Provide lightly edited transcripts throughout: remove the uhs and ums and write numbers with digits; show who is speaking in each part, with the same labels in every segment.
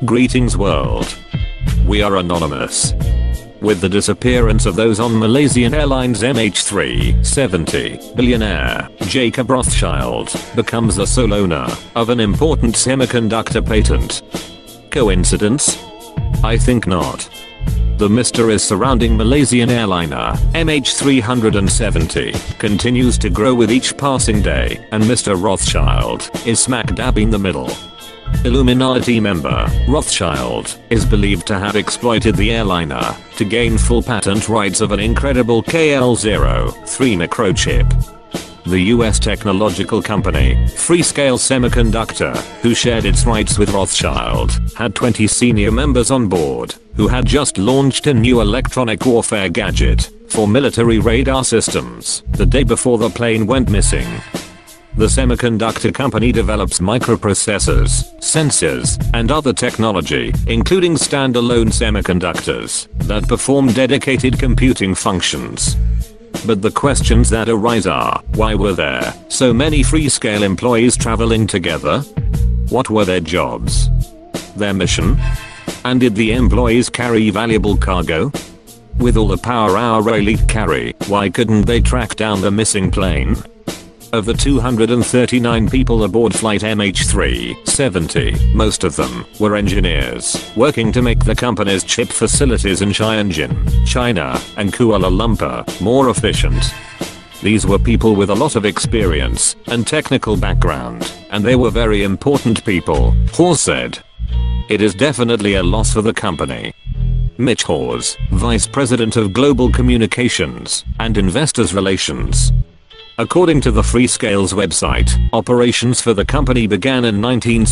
Speaker 1: Greetings world. We are anonymous. With the disappearance of those on Malaysian Airlines MH370, billionaire Jacob Rothschild becomes the sole owner of an important semiconductor patent. Coincidence? I think not. The mysteries surrounding Malaysian Airliner MH370 continues to grow with each passing day, and Mr. Rothschild is smack dab in the middle. Illuminati member Rothschild is believed to have exploited the airliner to gain full patent rights of an incredible KL03 microchip. The US technological company, Freescale Semiconductor, who shared its rights with Rothschild, had 20 senior members on board, who had just launched a new electronic warfare gadget for military radar systems the day before the plane went missing. The semiconductor company develops microprocessors, sensors, and other technology, including standalone semiconductors, that perform dedicated computing functions. But the questions that arise are, why were there so many Freescale employees traveling together? What were their jobs? Their mission? And did the employees carry valuable cargo? With all the power our elite carry, why couldn't they track down the missing plane? Of the 239 people aboard flight MH370, most of them were engineers working to make the company's chip facilities in Tianjin, China, and Kuala Lumpur more efficient. These were people with a lot of experience and technical background, and they were very important people, Hawes said. It is definitely a loss for the company. Mitch Hawes, Vice President of Global Communications and Investors Relations. According to the Freescale's website, operations for the company began in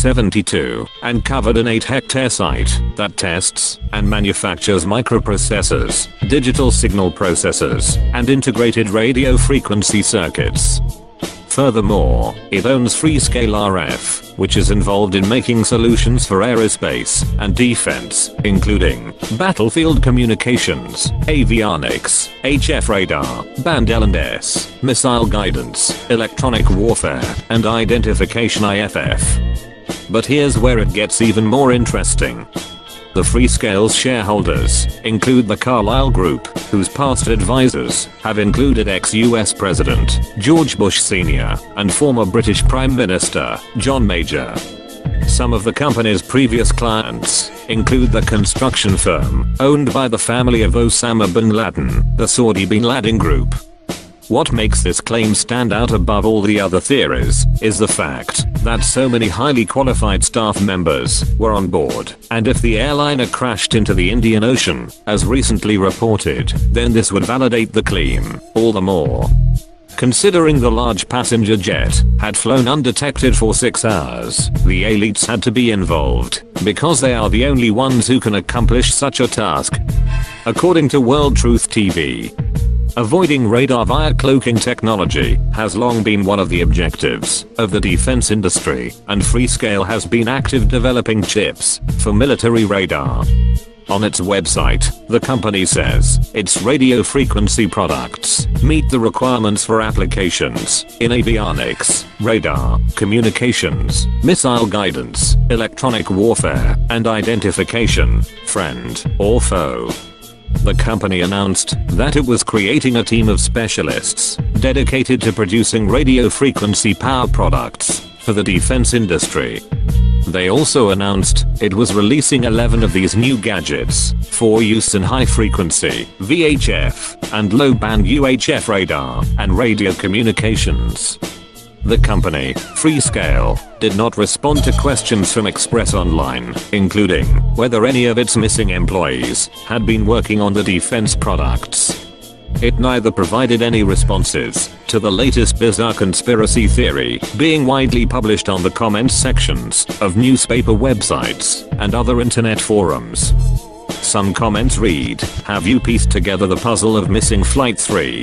Speaker 1: 1972 and covered an 8-hectare site that tests and manufactures microprocessors, digital signal processors, and integrated radio frequency circuits. Furthermore, it owns Freescale RF, which is involved in making solutions for aerospace and defense, including battlefield communications, avionics, HF radar, band L&S, missile guidance, electronic warfare, and identification IFF. But here's where it gets even more interesting. The Freescale's shareholders include the Carlyle Group, whose past advisors have included ex-US President George Bush Sr. and former British Prime Minister John Major. Some of the company's previous clients include the construction firm owned by the family of Osama bin Laden, the Saudi bin Laden Group. What makes this claim stand out above all the other theories is the fact that so many highly qualified staff members were on board, and if the airliner crashed into the Indian Ocean, as recently reported, then this would validate the claim all the more. Considering the large passenger jet had flown undetected for 6 hours, the elites had to be involved, because they are the only ones who can accomplish such a task. According to World Truth TV, avoiding radar via cloaking technology has long been one of the objectives of the defense industry, and Freescale has been active developing chips for military radar. On its website, the company says its radio frequency products meet the requirements for applications in avionics, radar, communications, missile guidance, electronic warfare, and identification, friend or foe. The company announced that it was creating a team of specialists dedicated to producing radio frequency power products for the defense industry. They also announced it was releasing 11 of these new gadgets for use in high frequency, VHF, and low band UHF radar and radio communications. The company, Freescale, did not respond to questions from Express Online, including whether any of its missing employees had been working on the defense products. It neither provided any responses to the latest bizarre conspiracy theory being widely published on the comments sections of newspaper websites and other internet forums. Some comments read, "Have you pieced together the puzzle of missing Flight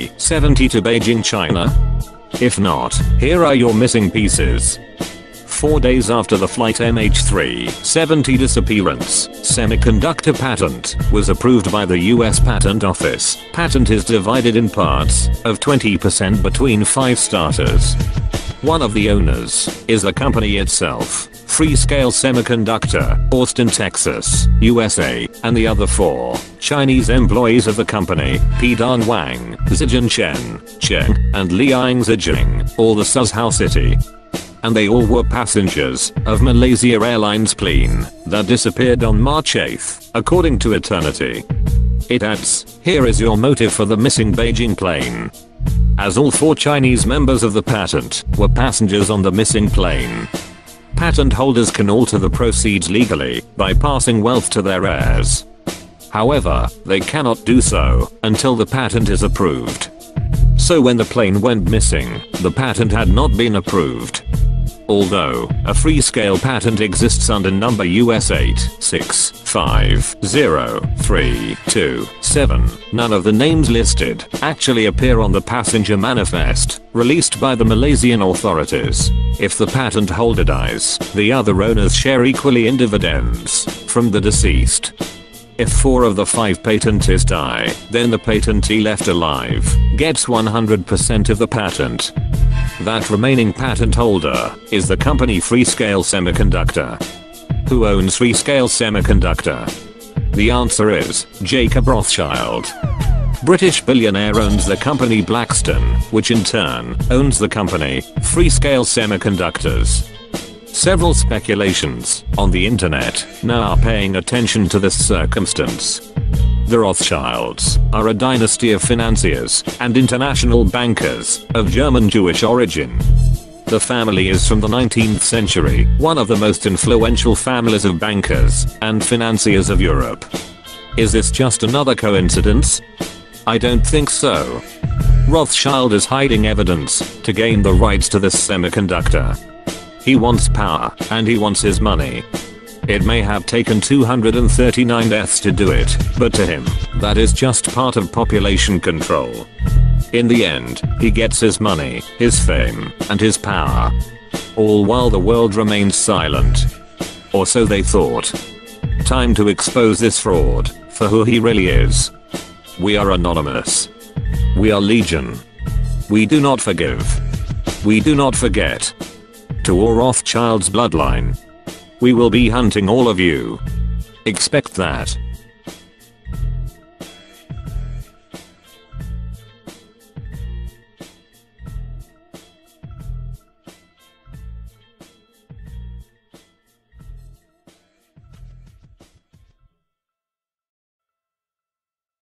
Speaker 1: 370 to Beijing, China? If not, here are your missing pieces." 4 days after the Flight MH370 disappearance, semiconductor patent was approved by the US Patent Office. Patent is divided in parts of 20% between 5 starters. One of the owners is the company itself, Freescale Semiconductor, Austin, Texas, USA, and the other 4 Chinese employees of the company, Pidong Wang, Zijin Cheng, and Liang Zijing, all the Suzhou City. And they all were passengers of Malaysia Airlines plane that disappeared on March 8th, according to Eternity. It adds, here is your motive for the missing Beijing plane. As all 4 Chinese members of the patent were passengers on the missing plane. Patent holders can alter the proceeds legally by passing wealth to their heirs. However, they cannot do so until the patent is approved. So when the plane went missing, the patent had not been approved. Although a Freescale patent exists under number US 8650327, none of the names listed actually appear on the passenger manifest released by the Malaysian authorities. If the patent holder dies, the other owners share equally in dividends from the deceased. If 4 of the 5 patentees die, then the patentee left alive gets 100% of the patent. That remaining patent holder is the company Freescale Semiconductor. Who owns Freescale Semiconductor? The answer is Jacob Rothschild. British billionaire owns the company Blackstone, which in turn owns the company Freescale Semiconductors. Several speculations on the internet now are paying attention to this circumstance. The Rothschilds are a dynasty of financiers and international bankers of German Jewish origin. The family is from the 19th century, one of the most influential families of bankers and financiers of Europe. Is this just another coincidence? I don't think so. Rothschild is hiding evidence to gain the rights to this semiconductor. He wants power, and he wants his money. It may have taken 239 deaths to do it, but to him, that is just part of population control. In the end, he gets his money, his fame, and his power. All while the world remains silent. Or so they thought. Time to expose this fraud for who he really is. We are anonymous. We are legion. We do not forgive. We do not forget. To all Rothschild's bloodline. We will be hunting all of you. Expect that.